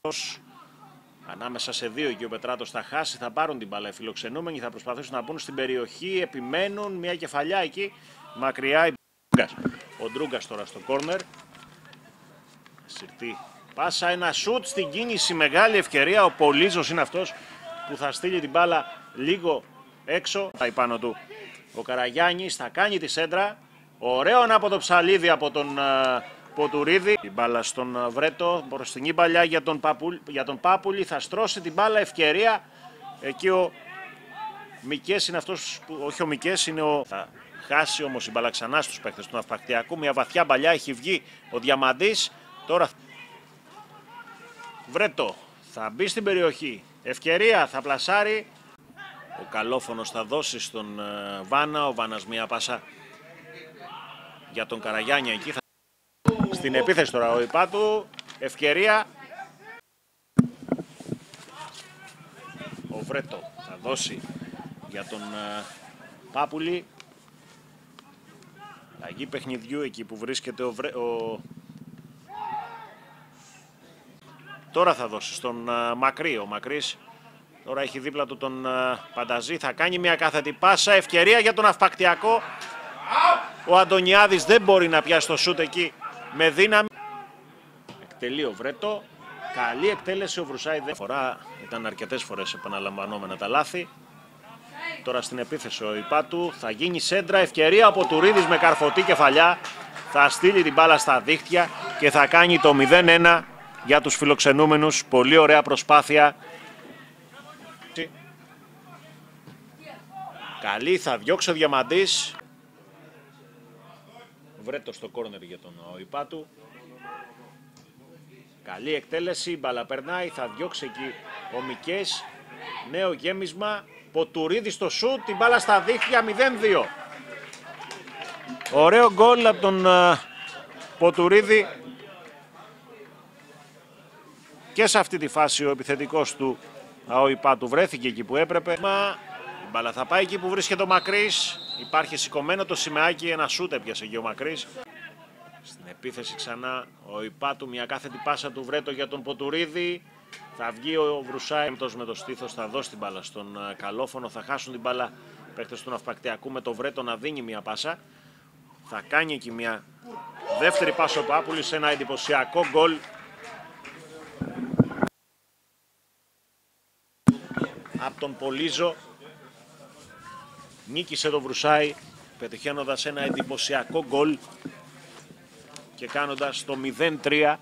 Ανάμεσα σε δύο εκεί ο Πετράτος θα χάσει, θα πάρουν την μπάλα οι φιλοξενούμενοι, θα προσπαθήσουν να μπουν στην περιοχή, επιμένουν, μια κεφαλιά εκεί, μακριά ο Ντρούγκας τώρα στο κόρνερ. Συρτή πάσα, ένα σουτ στην κίνηση, μεγάλη ευκαιρία, ο Πολύζος είναι αυτός που θα στείλει την μπάλα λίγο έξω. Πάει πάνω του ο Καραγιάννης, θα κάνει τη σέντρα, ωραίο από το ψαλίδι από τον Ποτουρίδη. Η μπάλα στον Βρέτο, μπροστινή παλιά για τον Πάπουλη, θα στρώσει την μπάλα, ευκαιρία. Εκεί ο Μικές είναι αυτός που, όχι ο Μικές, είναι ο... Θα χάσει όμως η μπάλα ξανά στους παίκτες του Ναυπακτιακού, μια βαθιά μπαλιά, έχει βγει ο Διαμαντής. Τώρα Βρέτο, θα μπει στην περιοχή, ευκαιρία, θα πλασάρει. Ο Καλόφωνος θα δώσει στον Βάνα, ο Βάνας μια πάσα για τον Καραγιάννη εκεί. Στην επίθεση τώρα ο Ιπάτου, ευκαιρία. Ο Βρέτο θα δώσει για τον Πάπουλη. Αλλαγή παιχνιδιού εκεί που βρίσκεται Τώρα θα δώσει στον Μακρύ. Ο Μακρύς τώρα έχει δίπλα του τον Πανταζή. Θα κάνει μια κάθετη πάσα, ευκαιρία για τον Ναυπακτιακό. Ο Αντωνιάδης δεν μπορεί να πιάσει το σούτ εκεί με δύναμη. Εκτελεί ο Βρέτο. Καλή εκτέλεση, ο Βρουσάη δεν φορά. Ήταν αρκετές φορές επαναλαμβανόμενα τα λάθη. Τώρα στην επίθεση ο Ιπάτου. Θα γίνει σέντρα, ευκαιρία από Τουρίδης με καρφωτή κεφαλιά. Θα στείλει την μπάλα στα δίχτυα και θα κάνει το 0-1 για τους φιλοξενούμενους. Πολύ ωραία προσπάθεια. Καλή, θα διώξει ο Διαμαντής. Βρέτο στο κόρνερ για τον Ιπάτου. Καλή εκτέλεση, μπάλα περνάει, θα διώξει εκεί ο Μικές. Νέο γέμισμα, Ποτουρίδη στο σουτ, την μπάλα στα δίχτυα, 0-2. Ωραίο γκολ από τον Ποτουρίδη. Και σε αυτή τη φάση ο επιθετικός του Ιπάτου βρέθηκε εκεί που έπρεπε. Η μπάλα θα πάει εκεί που βρίσκεται ο Μακρύς. Υπάρχει σηκωμένο το σημαίακι, ένα σούτ έπιασε εκεί ο Μακρύς. Στην επίθεση ξανά ο Ιπάτου, μια κάθετη πάσα του Βρέτο για τον Ποτουρίδη. Θα βγει ο Βρουσάη με το στήθος, θα δώσει την μπάλα στον Καλόφωνο. Θα χάσουν την μπάλα παίκτες του Ναυπακτιακού με το Βρέτο να δίνει μια πάσα. Θα κάνει εκεί μια δεύτερη πάσα ο Πάπουλης, ένα εντυπωσιακό γκολ. Από τον Πολύζο. Νίκησε τον Βρουσάη, πετυχαίνοντας ένα εντυπωσιακό γκολ και κάνοντας το 0-3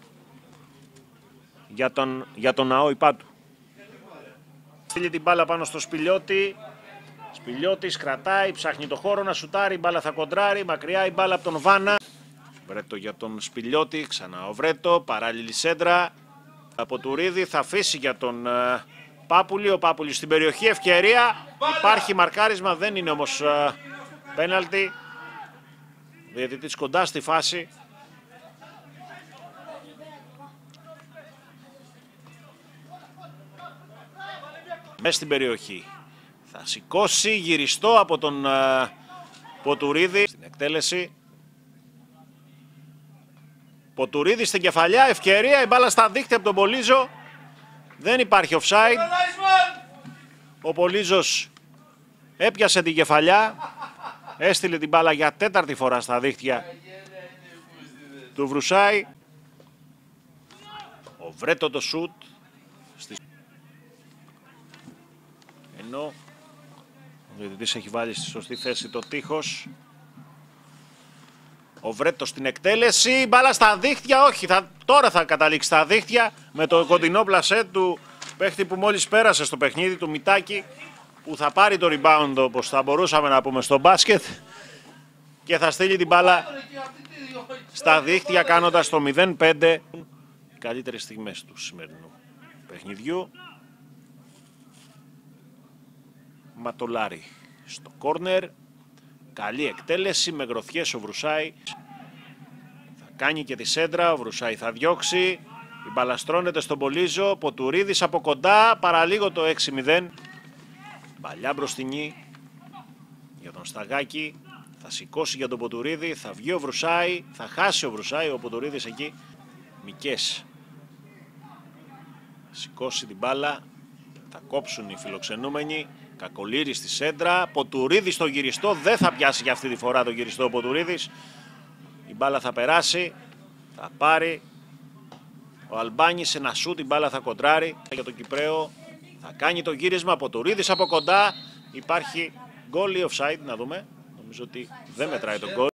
για τον ΑΟ Ιπάτου. Στείλει την μπάλα πάνω στο Σπηλιώτη. Σπηλιώτης κρατάει, ψάχνει το χώρο να σουτάρει, η μπάλα θα κοντράρει, μακριά η μπάλα από τον Βάνα. Βρέτο για τον Σπηλιώτη, ξανά ο Βρέτο, παράλληλη σέντρα. Από Τουρίδη θα αφήσει για τον Πάπουλη, ο Πάπουλης στην περιοχή, ευκαιρία. Υπάρχει μαρκάρισμα, δεν είναι όμως πέναλτι. Διαιτητής κοντά στη φάση. Μέσα στην περιοχή. Θα σηκώσει, γυριστό από τον Ποτουρίδη. Στην εκτέλεση. Ποτουρίδη στην κεφαλιά, ευκαιρία, η μπάλα στα δίχτυα από τον Πολύζο. Δεν υπάρχει offside. Ο Πολύζος έπιασε την κεφαλιά. Έστειλε την μπάλα για τέταρτη φορά στα δίχτυα του Βρουσάη. Ο Βρέτο το σουτ. Ενώ ο διαιτητής έχει βάλει στη σωστή θέση το τείχος. Ο Βρέτος στην εκτέλεση, μπάλα στα δίχτυα, όχι, τώρα θα καταλήξει στα δίχτυα με το κοντινό πλασέ του παίχτη που μόλις πέρασε στο παιχνίδι, του Μιτάκη, που θα πάρει το rebound όπως θα μπορούσαμε να πούμε στο μπάσκετ και θα στείλει την μπάλα στα δίχτυα κάνοντας το 0-5. Οι καλύτερες στιγμές του σημερινού παιχνιδιού. Ματολάρη στο κόρνερ. Καλή εκτέλεση με γροθιές ο Βρουσάη. Θα κάνει και τη σέντρα, ο Βρουσάη θα διώξει. Η μπάλα στρώνεται στον Πολύζο. Ποτουρίδης από κοντά, παραλίγο το 6-0. Παλιά μπροστινή για τον Σταγάκη. Θα σηκώσει για τον Ποτουρίδη, θα βγει ο Βρουσάη, θα χάσει ο Βρουσάη, ο Ποτουρίδης εκεί. Μικές. Σηκώσει την μπάλα. Θα κόψουν οι φιλοξενούμενοι. Κακολήρης στη σέντρα. Ποτουρίδης στο γυριστό. Δεν θα πιάσει για αυτή τη φορά το γυριστό ο Ποτουρίδης. Η μπάλα θα περάσει. Θα πάρει ο Αλμπάνης ένα σούτ. Η μπάλα θα κοντράρει για τον Κυπραίο. Θα κάνει το γύρισμα. Ποτουρίδης από κοντά. Υπάρχει γκολ ή offside. Να δούμε. Νομίζω ότι δεν μετράει τον γκολ.